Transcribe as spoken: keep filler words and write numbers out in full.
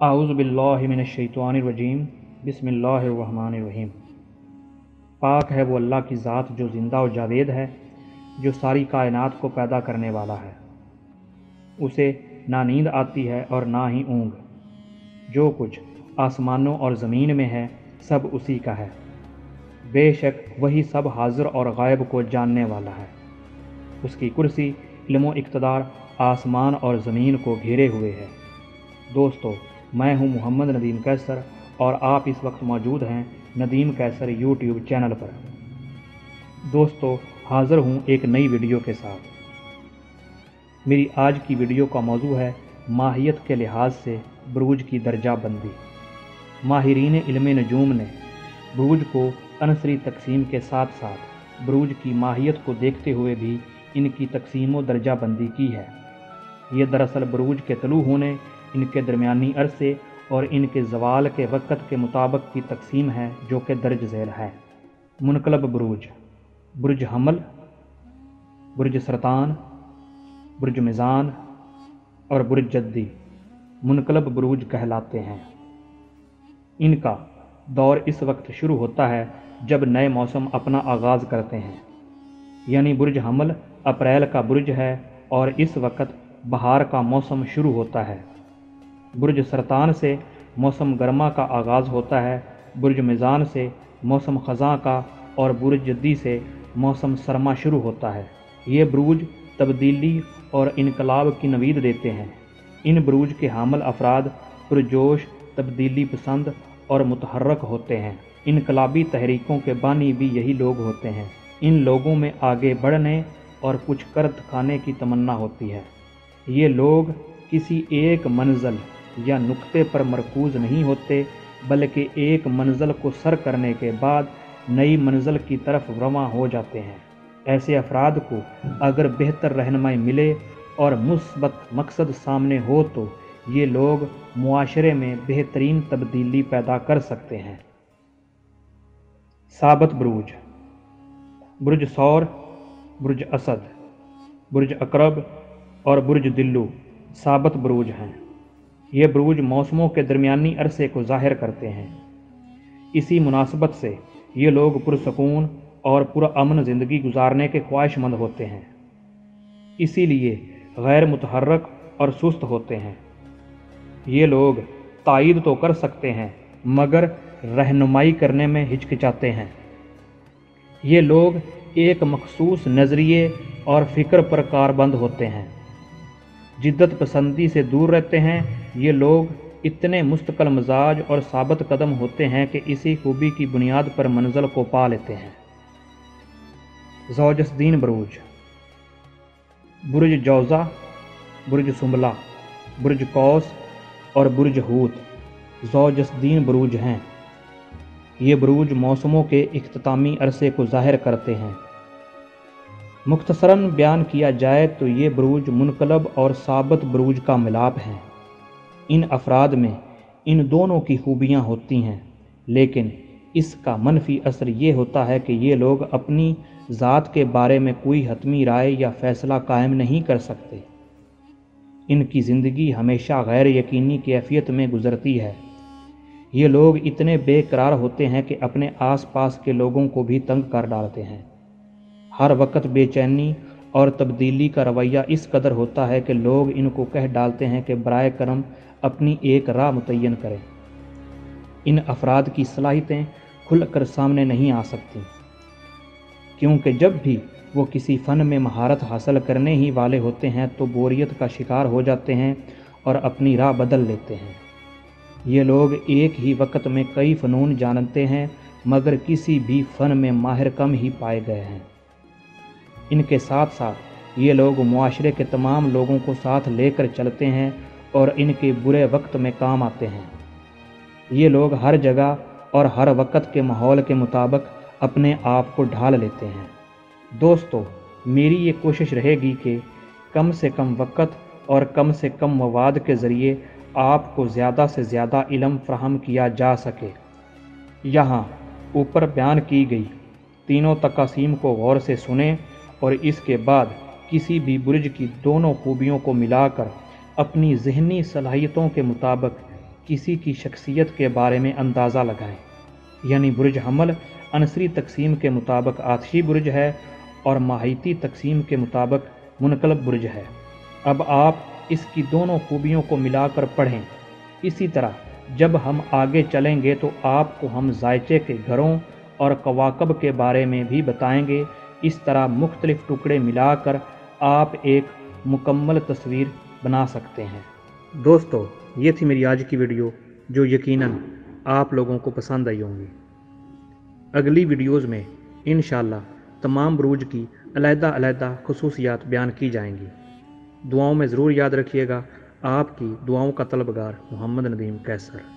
आऊज़ु बिल्लाहि मिनश्शैतानिर्रजीम बिस्मिल्लाहिर्रहमानिर्रहीम। पाक है वो अल्लाह की ज़ात जो ज़िंदा और जावेद है, जो सारी कायनात को पैदा करने वाला है। उसे ना नींद आती है और ना ही ऊँघ। जो कुछ आसमानों और ज़मीन में है सब उसी का है। बेशक वही सब हाज़िर और गायब को जानने वाला है। उसकी कुर्सी इल्म व इक़्तिदार आसमान और ज़मीन को घेरे हुए है। दोस्तों, मैं हूं मोहम्मद नदीम कैसर और आप इस वक्त मौजूद हैं नदीम कैसर यूट्यूब चैनल पर। दोस्तों, हाज़िर हूं एक नई वीडियो के साथ। मेरी आज की वीडियो का मौजू है माहियत के लिहाज से बुरूज की दर्जा बंदी। माहिरीन इल्म नजूम ने बुरूज को अनसरी तकसीम के साथ साथ बुरूज की माहियत को देखते हुए भी इनकी तकसीम व दर्जा बंदी की है। ये दरअसल बुरूज के तलू होने, इनके दरमियानी अरसे और इनके ज़वाल के वक़्त के मुताबिक की तकसीम है जो कि दर्ज झैल है। मुनक़लब बुरूज, बुर्ज हमल, बुर्ज सरतान, बुर्ज मिज़ान और बुर्ज जद्दी मुनक़लब बुरूज कहलाते हैं। इनका दौर इस वक्त शुरू होता है जब नए मौसम अपना आगाज़ करते हैं, यानी बुर्ज हमल अप्रैल का बुर्ज है और इस वक्त बहार का मौसम शुरू होता है। बुर्ज सरतान से मौसम गर्मा का आगाज़ होता है, बुर्ज मिज़ान से मौसम ख़ज़ां का और बुर्ज जद्दी से मौसम सरमा शुरू होता है। ये बुरूज तब्दीली और इनकलाब की नवीद देते हैं। इन बुरूज के हामिल अफराद पुरजोश, तब्दीली पसंद और मुतहर्रक होते हैं। इनकलाबी तहरीकों के बानी भी यही लोग होते हैं। इन लोगों में आगे बढ़ने और कुछ कर दिखाने की तमन्ना होती है। ये लोग किसी एक मंज़िल या नुक्ते पर मरकूज़ नहीं होते, बल्कि एक मंज़िल को सर करने के बाद नई मंज़िल की तरफ रवां हो जाते हैं। ऐसे अफराद को अगर बेहतर रहनुमाई मिले और मुस्बत मकसद सामने हो तो ये लोग मुआशरे में बेहतरीन तब्दीली पैदा कर सकते हैं। साबत बुरूज, बुर्ज सौर, बुर्ज असद, बुर्ज अकरब और बुर्ज दिल्लू साबत बुरूज हैं। ये बुरूज मौसमों के दरमियानी अरसे को ज़ाहिर करते हैं। इसी मुनासबत से ये लोग पुरसकून और पुरअमन ज़िंदगी गुजारने के ख्वाहिशमंद होते हैं, इसीलिए गैर मुतहर्रक और सुस्त होते हैं। ये लोग तायीद तो कर सकते हैं मगर रहनुमाई करने में हिचकिचाते हैं। ये लोग एक मखसूस नज़रिए और फ़िक्र पर कारबंद होते हैं। जिद्दत पसंदी से दूर रहते हैं। ये लोग इतने मुस्तकिल मिजाज और साबित कदम होते हैं कि इसी खूबी की बुनियाद पर मंजिल को पा लेते हैं। ज़ौजस्दीन बुरूज, बुर्ज जौज़ा, बुर्ज सुंबला, बुर्ज कौस और बुर्ज हूत ज़ौजस्दीन बुरूज हैं। ये बुरूज मौसमों के इख्तितामी अरसे को ज़ाहिर करते हैं। मुख्तसरन बयान किया जाए तो ये बुरूज मुनक़लब और साबित बुरूज का मिलाप हैं। इन अफराद में इन दोनों की खूबियाँ होती हैं, लेकिन इसका मनफी असर ये होता है कि ये लोग अपनी ज़ात के बारे में कोई हतमी राय या फ़ैसला कायम नहीं कर सकते। इनकी ज़िंदगी हमेशा गैर यकीनी कैफियत में गुज़रती है। ये लोग इतने बेकरार होते हैं कि अपने आस पास के लोगों को भी तंग कर डालते हैं। हर वक्त बेचैनी और तब्दीली का रवैया इस कदर होता है कि लोग इनको कह डालते हैं कि बराए करम अपनी एक राह मुतय्यन करें। इन अफराद की सलाहियतें खुलकर सामने नहीं आ सकती, क्योंकि जब भी वो किसी फ़न में महारत हासिल करने ही वाले होते हैं तो बोरियत का शिकार हो जाते हैं और अपनी राह बदल लेते हैं। ये लोग एक ही वक्त में कई फ़नून जानते हैं मगर किसी भी फ़न में माहिर कम ही पाए गए हैं। इनके साथ साथ ये लोग मुआशरे के तमाम लोगों को साथ लेकर चलते हैं और इनके बुरे वक्त में काम आते हैं। ये लोग हर जगह और हर वक्त के माहौल के मुताबिक अपने आप को ढाल लेते हैं। दोस्तों, मेरी ये कोशिश रहेगी कि कम से कम वक्त और कम से कम मवाद के ज़रिए आपको ज़्यादा से ज़्यादा इल्म फ़राहम किया जा सके। यहाँ ऊपर बयान की गई तीनों तकासीम को गौर से सुनें और इसके बाद किसी भी बुर्ज की दोनों खूबियों को मिलाकर अपनी ज़हनी सलाहियतों के मुताबिक کسی کی شخصیت کے بارے میں اندازہ لگائیں۔ یعنی برج حمل عنصری تقسیم کے مطابق آتشی برج ہے اور ماہیتی تقسیم کے مطابق منقلب برج ہے۔ اب آپ اس کی دونوں خوبیوں کو ملا کر پڑھیں۔ اسی طرح جب ہم آگے چلیں گے تو آپ کو ہم ذائچے کے گھروں اور کواکب کے بارے میں بھی بتائیں گے۔ اس طرح مختلف ٹکڑے ملا کر آپ ایک مکمل تصویر بنا سکتے ہیں۔ دوستو، یہ تھی میری آج کی ویڈیو جو یقیناً آپ لوگوں کو پسند آئی ہوں گی۔ اگلی ویڈیوز میں انشاءاللہ تمام بروج کی علیحدہ علیحدہ خصوصیات بیان کی جائیں گی۔ دعاؤں میں ضرور یاد رکھیے گا۔ آپ کی دعاؤں کا طلبگار محمد ندیم قیصر۔